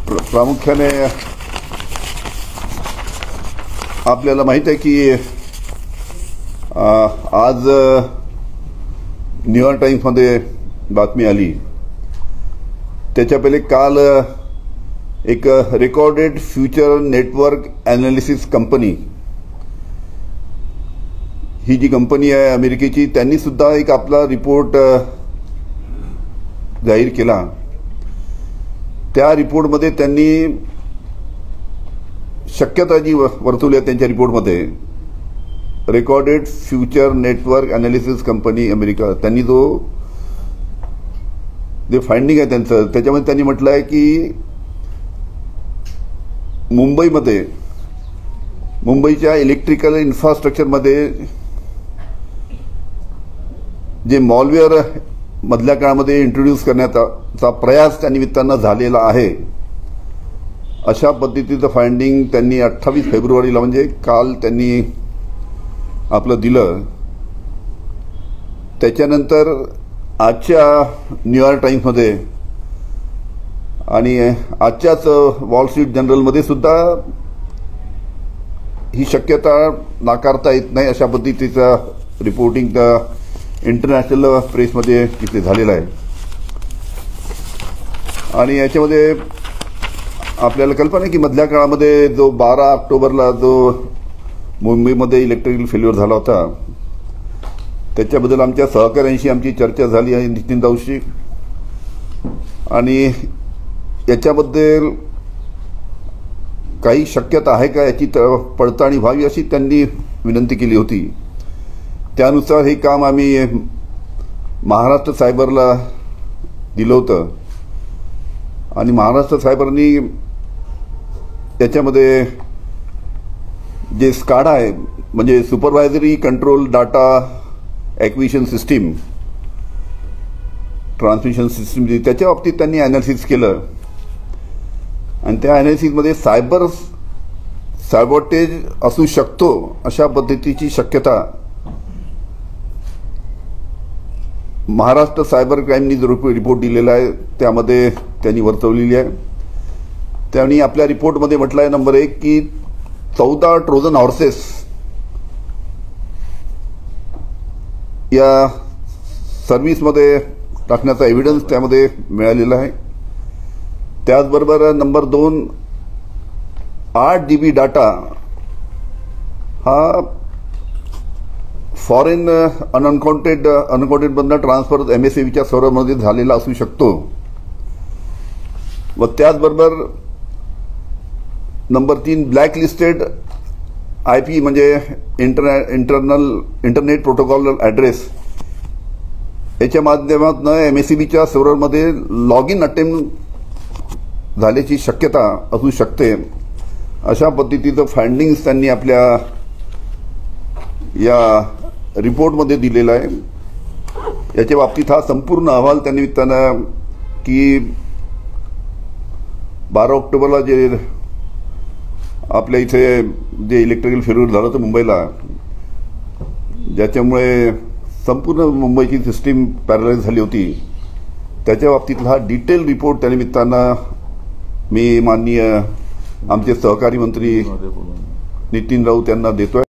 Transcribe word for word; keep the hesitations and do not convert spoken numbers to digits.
प्रामुख्याने आपल्याला माहित आहे की आज न्यूयॉर्क टाइम्समध्ये बातमी आली. त्याच्या पहिले काल एक recorded future network analysis company, ही जी कंपनी आहे अमेरिकेची, त्यांनी सुद्धा एक आपला रिपोर्ट जाहीर केला. त्या रिपोर्टमध्ये त्यांनी शक्यता जी वर्तवली आहे त्यांच्या रिपोर्टमध्ये, recorded future network analysis company America, त्यांनी जो जे फाइंडिंग आहे त्यांचं, त्याच्यामध्ये त्यांनी म्हटलं आहे की मुंबईमध्ये मुंबईच्या इलेक्ट्रिकल इन्फ्रास्ट्रक्चरमध्ये जे मॉलवेअर मधल्या काळामध्ये इंट्रोड्यूस करण्याचा प्रयास त्या निमित्तानं झालेला आहे, अशा पद्धतीचं फाइंडिंग त्यांनी अठ्ठावीस फेब्रुवारीला म्हणजे काल त्यांनी आपलं दिलं. त्याच्यानंतर आजच्या न्यूयॉर्क टाइम्समध्ये आणि आजच्याच वॉल स्ट्रीट जर्नलमध्ये सुद्धा ही शक्यता नाकारता येत नाही अशा पद्धतीचा रिपोर्टिंग इंटरनॅशनल प्रेसमध्ये तिथे झालेला आहे. आणि याच्यामध्ये आपल्याला कल्पना आहे की मधल्या काळामध्ये जो बारा ऑक्टोबरला जो मुंबईमध्ये इलेक्ट्रिकल फेल्युअर झाला होता, त्याच्याबद्दल आमच्या सहकाऱ्यांशी आमची चर्चा झाली आहे नितीन राऊतशी, आणि याच्याबद्दल काही शक्यता आहे का याची पडताळणी व्हावी अशी त्यांनी विनंती केली होती. त्यानुसार हे काम आम्ही महाराष्ट्र सायबरला दिलं होतं आणि महाराष्ट्र सायबरनी त्याच्यामध्ये जे स्काडा आहे म्हणजे supervisory control data acquisition system transmission system, त्याच्या बाबतीत त्यांनी ॲनालिसिस केलं आणि त्या ॲनालिसिसमध्ये सायबर सायबॉटेज असू शकतो अशा पद्धतीची शक्यता महाराष्ट्र सायबर क्राईमनी जो रिपोर्ट दिलेला आहे त्यामध्ये त्यांनी वर्तवलेली आहे. त्यांनी आपल्या रिपोर्टमध्ये म्हटलं आहे नंबर एक की चौदा ट्रोजन हॉर्सेस या सर्व्हिसमध्ये टाकण्याचा एव्हिडन्स त्यामध्ये मिळालेला आहे. त्याचबरोबर नंबर दोन, आठ जी बी डाटा हा फॉरेन अनअकाउंटेड अनअकाउंटेडमधनं ट्रान्सफर एम एस सी बीच्या सर्व्हरमध्ये झालेला असू शकतो. व त्याचबरोबर नंबर तीन, ब्लॅक लिस्टेड आय पी म्हणजे इंटरने इंटरनल इंटरनेट प्रोटोकॉल ॲड्रेस, याच्या माध्यमातून एम एस सी बीच्या सर्व्हरमध्ये लॉग इन अटेम्प्ट झाल्याची शक्यता असू शकते. अशा पद्धतीचं फाइंडिंग्स त्यांनी आपल्या या रिपोर्टमध्ये दिलेला आहे. याच्या बाबतीत हा संपूर्ण अहवाल त्या निमित्तानं की बारा ऑक्टोबरला जे आपल्या इथे जे इलेक्ट्रिकल फेल्युअर झालं होतं मुंबईला, ज्याच्यामुळे संपूर्ण मुंबईची सिस्टीम पॅरलाइज झाली होती, त्याच्या बाबतीतला हा डिटेल रिपोर्ट त्या निमित्तानं मी माननीय आमचे सहकारी मंत्री नितीन राऊत यांना देतोय.